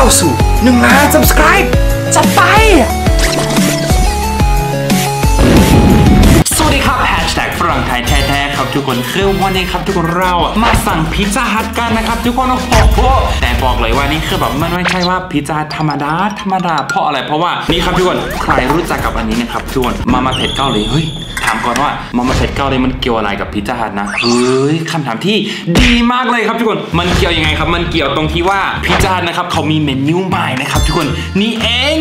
สู่1 ล้าน Subscribe จัดไปสวัสดีครับฝรั่งไทยแท้ๆครับทุกคนคือวันนี้ครับทุกคนเรามาสั่งพิซซ่าฮัทกันนะครับทุกคนโอ้โหแต่บอกเลยว่านี่คือแบบมันไม่ใช่ว่าพิซซ่าธรรมดาเพราะอะไรเพราะว่านี่ครับทุกคนใครรู้จักกับอันนี้นะครับทุกคนมาม่าเผ็ดเกาหลีเฮ้ยถามก่อนว่ามาม่าเผ็ดเกาหลีมันเกี่ยวอะไรกับพิซซ่าฮัทนะเฮ้ยคำถามที่ดีมากเลยครับทุกคนมันเกี่ยวยังไงครับมันเกี่ยวตรงที่ว่าพิซซ่าฮัทนะครับเขามีเมนูใหม่นะครับทุกคนนี่เอง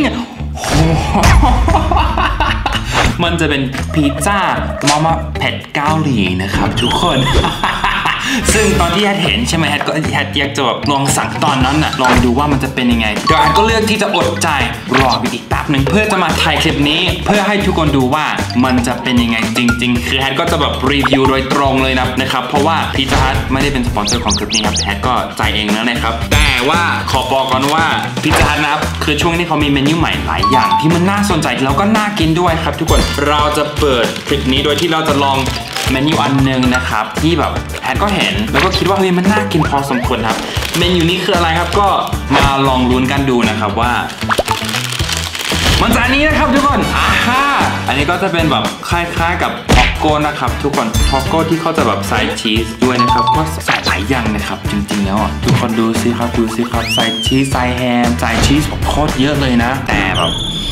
มันจะเป็นพิซซ่ามาม่าเผ็ดเกาหลีนะครับทุกคน ซึ่งตอนที่แฮทเห็นใช่ไหมแฮทอยากจะแบบลองสั่งตอนนั้นน่ะลองดูว่ามันจะเป็นยังไงเดี๋ยวแฮทก็เลือกที่จะอดใจรออีกแป๊บหนึ่งเพื่อจะมาถ่ายคลิปนี้เพื่อให้ทุกคนดูว่ามันจะเป็นยังไงจริงๆคือแฮทก็จะแบบรีวิวโดยตรงเลยนะครับเพราะว่าพิซซ่าฮัทไม่ได้เป็นสปอนเซอร์ของคลิปนี้ครับแฮทก็จ่ายเองนะครับแต่ว่าขอบอกก่อนว่าพิซซ่าฮัทนะครับคือช่วงนี้เขามีเมนูใหม่หลายอย่างที่มันน่าสนใจแล้วก็น่ากินด้วยครับทุกคนเราจะเปิดคลิปนี้โดยที่เราจะลองเมนูอันนึงนะครับที่แบบแฮทก็เห็นแล้วก็คิดว่าเฮ้ยมันน่ากินพอสมควรครับเมนูนี้คืออะไรครับก็มาลองลุ้นกันดูนะครับว่ามันจะอันนี้นะครับทุกคนอันนี้ก็จะเป็นแบบคล้ายๆกับท็อกโก้นะครับทุกคนท็อกโก้ที่เขาจะแบบใส่ชีสด้วยนะครับก็ใส่หลายอย่างนะครับจริงๆแล้วทุกคนดูสิครับใส่ชีสใส่แฮมใส่ชีสแบบโคตรเยอะเลยนะแต่แบบ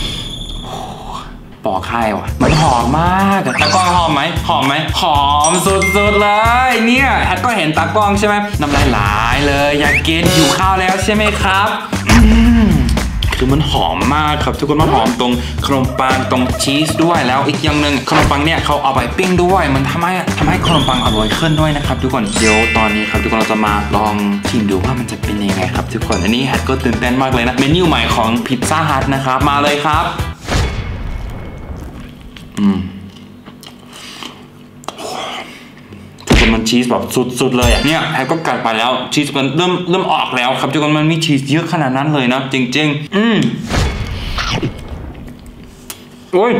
ปอกไข่ว่ะมันหอมมากตากล้องหอมไหมหอมสุดๆเลยเนี่ยแฮทก็เห็นตากล้องใช่ไหมน้ำลายไหลเลยอยากกินหิวข้าวแล้วใช่ไหมครับคือมันหอมมากครับทุกคนมันหอมตรงขนมปังตรงชีสด้วยแล้วอีกอย่างหนึ่งขนมปังเนี่ยเขาเอาไปปิ้งด้วยมันทำให้ขนมปังอร่อยขึ้นด้วยนะครับทุกคนเดี๋ยวตอนนี้ครับทุกคนเราจะมาลองชิมดูว่ามันจะเป็นยังไงครับทุกคนอันนี้แฮทก็ตื่นเต้นมากเลยนะเมนูใหม่ของพิซซ่าฮัทนะครับมาเลยครับทุกคนมันชีสแบบสุดเลยอ่ะเนี่ยแฮทก็กัดไปแล้วชีสมันเริ่มออกแล้วครับทุกคนมันมีชีสเยอะขนาดนั้นเลยนะจริงๆโอ้ย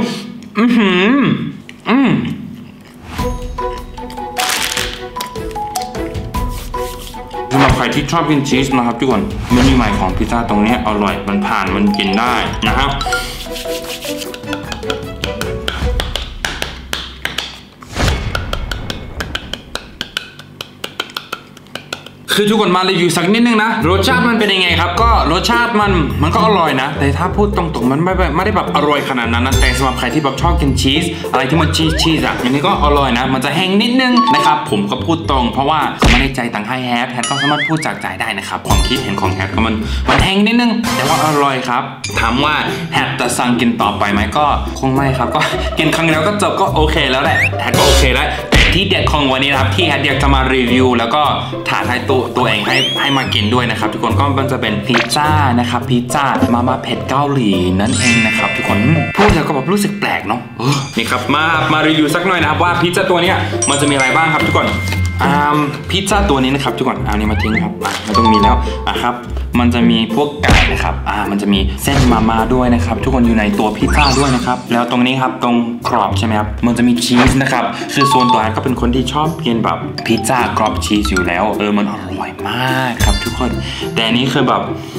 สำหรับใครที่ชอบกินชีสนะครับทุกคนเมนูใหม่ของพิซซ่าตรงนี้อร่อยมันผ่านมันกินได้นะครับคือทุกคนมารีวิวสักนิดนึงนะรสชาติมันเป็นยังไงครับก็รสชาติมันก็อร่อยนะแต่ถ้าพูดตรงๆมันไม่ได้แบบอร่อยขนาดนั้นนะแต่สำหรับใครที่แบบชอบกินชีสอะไรที่มันชีสอะอย่างนี้ก็อร่อยนะมันจะแห้งนิดนึงนะครับผมก็พูดตรงเพราะว่าเขาไม่ได้ใจต่างให้แฮทก็สามารถพูดจากใจได้นะครับความคิดเห็นของแฮทก็มันแห้งนิดนึงแต่ว่าอร่อยครับถามว่าแฮทจะสั่งกินต่อไปไหมก็คงไม่ครับก็กินครั้งแล้วก็จบก็โอเคแล้วแหละแฮทก็โอเคแล้วที่เด็ดของวันนี้นะครับที่แฮทอยากจะมารีวิวแล้วก็ถ่ายให้ตัวเองให้มากินด้วยนะครับทุกคนก็มันจะเป็นพิซซ่านะครับพิซซ่ามาม่าเผ็ดเกาหลีนั่นเองนะครับทุกคนพูดแล้วก็แบบรู้สึกแปลกเนาะนี่ครับมารีวิวสักหน่อยนะครับว่าพิซซ่าตัวนี้มันจะมีอะไรบ้างครับทุกคนพิซซ่าตัวนี้นะครับทุกคนเอานี้มาทิ้งครับไม่ต้องมีแล้วครับมันจะมีพวกไก่นะครับมันจะมีเส้นมาม่าด้วยนะครับทุกคนอยู่ในตัวพิซซ่าด้วยนะครับแล้วตรงนี้ครับตรงกรอบใช่ไหมครับมันจะมีชีสนะครับคือส่วนตัวก็เป็นคนที่ชอบกินแบบพิซซ่ากรอบชีสอยู่แล้วมันอร่อยมากครับทุกคนแต่อันนี้คือแบบ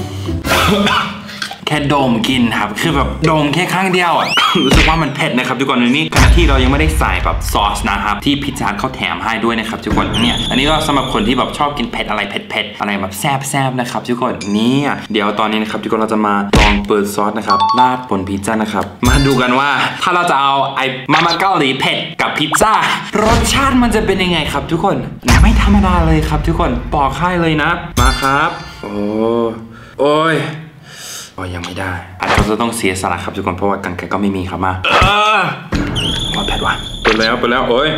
แค่ดมกินครับคือแบบดมแค่ครั้งเดียวรู้สึกว่ามันเผ็ดนะครับทุกคนในนี้ขณะที่เรายังไม่ได้ใส่แบบซอสนะครับที่พิซซ่าเขาแถมให้ด้วยนะครับทุกคนเนี่ยอันนี้ก็สำหรับคนที่แบบชอบกินเผ็ดอะไรเผ็ดอะไรแบบแซ่บนะครับทุกคนนี่เดี๋ยวตอนนี้นะครับทุกคนเราจะมาลองเปิดซอสนะครับราดบนพิซซ่านะครับมาดูกันว่าถ้าเราจะเอาไอ้มาม่าเกาหลีเผ็ดกับพิซซ่ารสชาติมันจะเป็นยังไงครับทุกคนไม่ธรรมดาเลยครับทุกคนบอกให้เลยนะมาครับโอ้ยยังไม่ได้อาจจะต้องเสียสละครับทุกคนเพราะว่ากันไกรก็ไม่มีครับมาเผ็ดว่ะไปแล้วโอ้ย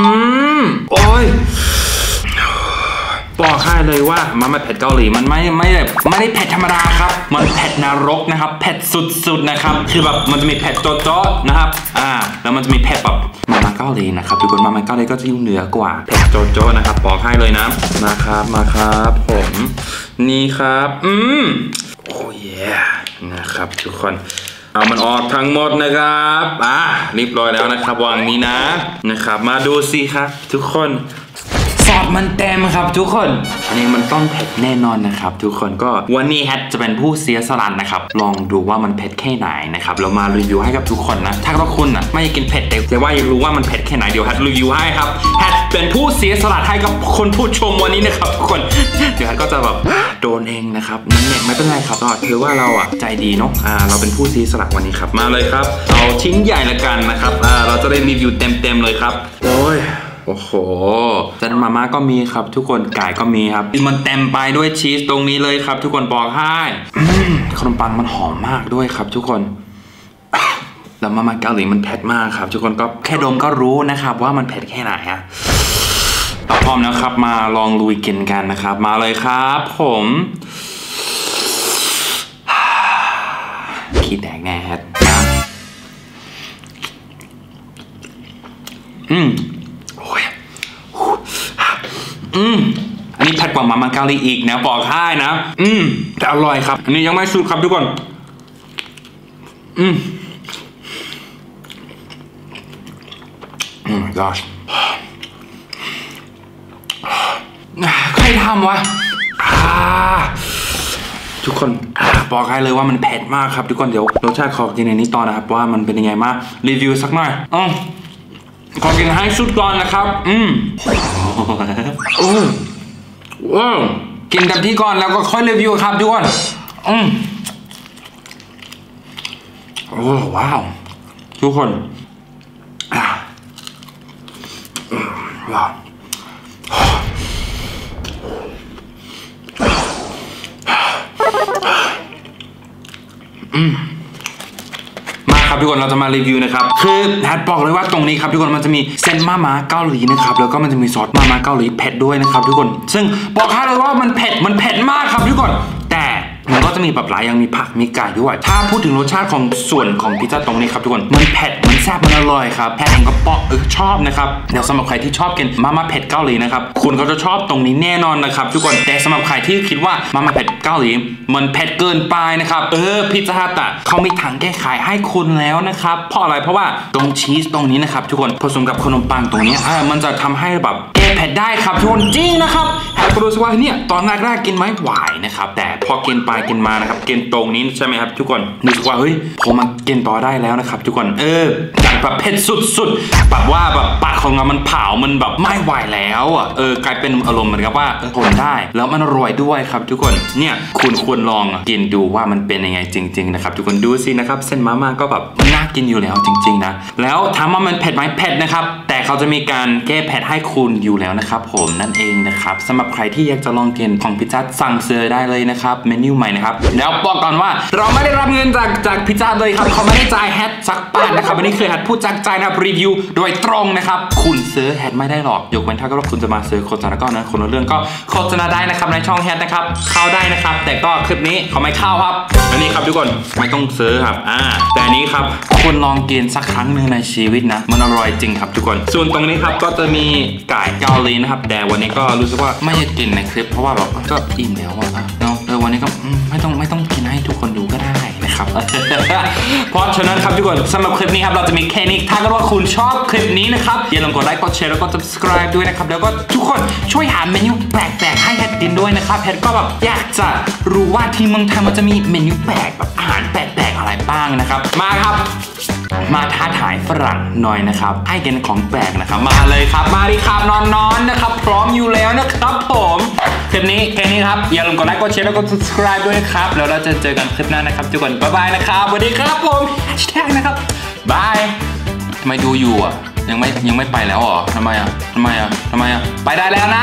บอกให้เลยว่ามาม่าเผ็ดเกาหลีมันไม่ได้เผ็ดธรรมดาครับมันเผ็ดนรกนะครับเผ็ดสุดๆนะครับคือแบบมันจะมีเผ็ดโจ๊ะนะครับแล้วมันจะมีเผ็ดแบบมาม่าเกาหลีนะครับทุกคนมาม่าเกาหลีก็จะอยู่เหนือกว่าเผ็ดโจ๊ะนะครับบอกให้เลยนะมาครับผมนี่ครับโอ้ยนะครับทุกคนเอามันออกทั้งหมดนะครับเรียบร้อยแล้วนะครับวางนี้นะครับมาดูสิครับทุกคนซอสมันเต็มครับทุกคนอันนี้มันต้องเผ็ดแน่นอนนะครับทุกคนก็วันนี้แฮทจะเป็นผู้เสียสละนะครับลองดูว่ามันเผ็ดแค่ไหนนะครับเรามารีวิวให้กับทุกคนนะถ้าคุณนะไม่อยากกินเผ็ดแต่ว่าอยากรู้ว่ามันเผ็ดแค่ไหนเดี๋ยวแฮทรีวิวให้ครับแฮทเป็นผู้เสียสละให้กับคนผู้ชมวันนี้นะครับทุกคนเดี๋ยวแฮทก็จะแบบโดนเองนะครับนั่นเองไม่เป็นไรครับก็ถือว่าเราใจดีเนาะเราเป็นผู้เสียสละวันนี้ครับมาเลยครับเอาชิ้นใหญ่ละกันนะครับเราจะได้รีวิวเต็มเลยครับโอ้โหจันมาม่าก็มีครับทุกคนไก่ก็มีครับมันเต็มไปด้วยชีสตรงนี้เลยครับทุกคนบอกให้ขนมปังมันหอมมากด้วยครับทุกคนแล้วมาม่าเกาหลีมันเผ็ดมากครับทุกคนก็แค่ดมก็รู้นะครับว่ามันเผ็ดแค่ไหนฮะพร้อมแล้วครับมาลองลุยกินกันนะครับมาเลยครับผมขี้แตกแน่ฮะอันนี้เผ็ดกว่ามาม่าเกาหลีอีกนะบอกให้นะแต่อร่อยครับอันนี้ยังไม่สุดครับทุกคนgosh ใครทำวะทุกคนบอกให้เลยว่ามันเผ็ดมากครับทุกคนเดี๋ยวรสชาติขอกินในนี้ต่อนะครับว่ามันเป็นยังไงมากรีวิวสักหน่อยขอกินให้สุดก่อนนะครับกินเต็มที่ก่อนแล้วก็ค่อยรีวิวครับทุกคนว้าวทุกคนว้าวมาครับทุกคนเราจะมารีวิวนะครับคือแฮทบอกเลยว่าตรงนี้ครับทุกคนมันจะมีเส้นมาม่าเกาหลีนะครับแล้วก็มันจะมีซอสมาม่าเกาหลีเผ็ดด้วยนะครับทุกคนซึ่งบอกให้เลยว่ามันเผ็ดมากครับทุกคนแต่มันก็จะมีแบบหลายอย่างมีผักมีไก่ด้วยถ้าพูดถึงรสชาติของส่วนของพิซซ่าตรงนี้ครับทุกคนมันเผ็ดมันแซ่บมันอร่อยครับแพทเองก็ชอบนะครับเดี๋ยวสำหรับใครที่ชอบกินมาม่าเผ็ดเกาหลีนะครับคุณก็จะชอบตรงนี้แน่นอนนะครับทุกคนแต่สำหรับใครที่คิดว่ามาม่าเผ็ดเกาหลีมันเผ็ดเกินไปนะครับพิซซ่าฮัทเขามีถังแก้ไขให้คุณแล้วนะครับเพราะอะไรเพราะว่าตรงชีสตรงนี้นะครับทุกคนผสมกับขนมปังตรงนี้มันจะทำให้แบบแก้เผ็ดได้ครับทุกคนจริงนะครับแฮทก็รู้สึกว่าเนี่ยตอนแรกกินไม่ไหวนะครับแต่พอกินไปกินมานะครับกินตรงนี้ใช่ไหมครับทุกคนรู้สึกว่าเฮ้ยผมมากินต่อได้แล้วนะครับทุกคนจากแบบเผ็ดสุดๆแบบว่าแบบปากของเรามันเผามันแบบไม่ไหวแล้วกลายเป็นอารมณ์เหมือนกับว่าทนได้แล้วมันอร่อยด้วยครับทุกคนเนี่ยคุณควรลองกินดูว่ามันเป็นยังไงจริงๆนะครับทุกคนดูสินะครับเส้นมาม่าก็แบบมันน่ากินอยู่แล้วจริงๆนะแล้วถามว่ามันเผ็ดไหมเผ็ดนะครับแต่เขาจะมีการแก้เผ็ดให้คุณอยู่แล้วนะครับผมนั่นเองนะครับสำหรับใครที่อยากจะลองกินของพิซซ่าสั่งซื้อได้เลยนะครับเมนูใหม่นะครับแล้วบอกก่อนว่าเราไม่ได้รับเงินจากพิซซ่าเลยครับเขาไม่ได้จ่ายแฮทสักบาทนะครับวันนี้คือแฮทพูดจากใจนะครับรีวิวโดยตรงนะครับคุณซื้อแฮทไม่ได้หรอกยกเว้นถ้าก็คุณจะมาซื้อโฆษณาก็นะคนละเรื่องก็โฆษณาได้นะครับในช่องแฮทนะครับเข้าได้นะครับแต่ก็คลิปนี้เขาไม่เข้าครับอันนี้ครับทุกคนไม่ต้องซื้อครับแต่อันนี้ครับคุณลองกินสักครั้งหนึ่งในชีวิตนะมันอร่อยจริงครับทุกคนส่วนตรงนี้ครับก็จะมีไก่เกาหลีนะครับแต่วันนี้ก็รู้สึกว่าไม่อยากกินในคลิปเพราะว่าแบบก็อิ่มแล้วเนาะวันนี้ก็ไม่ต้องกินให้ทุกคนดูก็ได้นะครับ เพราะฉะนั้นครับทุกคนสำหรับคลิปนี้ครับเราจะมีแค่นี้ถ้าเกิดว่าคุณชอบคลิปนี้นะครับอย่าลืมกดไลค์กดแชร์แล้วก็ subscribe ด้วยนะครับแล้วก็ทุกคนช่วยหาเมนูแปลกๆให้แฮทกินด้วยนะครับแฮทก็แบบอยากจะรู้ว่าที่เมืองไทยมันจะมีเมนูแปลกแบบอาหารแปลกๆอะไรบ้างนะครับมาครับมาท้าทายฝรั่งหน่อยนะครับให้กินของแปลกนะครับมาเลยครับมาดิครับนอนนะครับพร้อมอยู่แล้วนะครับผมคลิปนี้แค่นี้ครับอย่าลืมกดไลค์กดแชร์แล้วก็ subscribe ด้วยนะครับแล้วเราจะเจอกันคลิปหน้านะครับทุกคนบ๊ายบายนะครับสวัสดีครับผม#นะครับบายทำไมดูอยู่ยังไม่ไปแล้วทำไมไปได้แล้วนะ